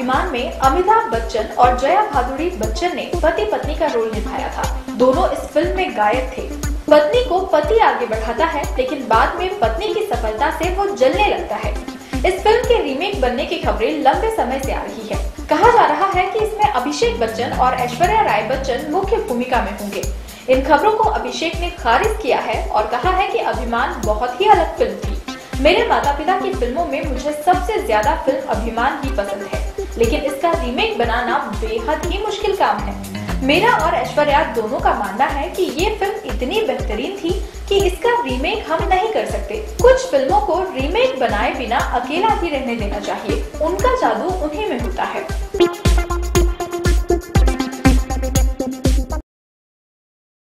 अभिमान में अमिताभ बच्चन और जया भादुड़ी बच्चन ने पति पत्नी का रोल निभाया था। दोनों इस फिल्म में गायक थे। पत्नी को पति आगे बढ़ाता है, लेकिन बाद में पत्नी की सफलता से वो जलने लगता है। इस फिल्म के रीमेक बनने की खबरें लंबे समय से आ रही है। कहा जा रहा है कि इसमें अभिषेक बच्चन और ऐश्वर्या राय बच्चन मुख्य भूमिका में होंगे। इन खबरों को अभिषेक ने खारिज किया है और कहा है कि अभिमान बहुत ही अलग फिल्म थी। मेरे माता पिता की फिल्मों में मुझे सबसे ज्यादा फिल्म अभिमान ही पसंद है, लेकिन इसका रीमेक बनाना बेहद ही मुश्किल काम है। मेरा और ऐश्वर्या दोनों का मानना है कि ये फिल्म इतनी बेहतरीन थी कि इसका रीमेक हम नहीं कर सकते। कुछ फिल्मों को रीमेक बनाए बिना अकेला ही रहने देना चाहिए, उनका जादू उन्हीं में होता है।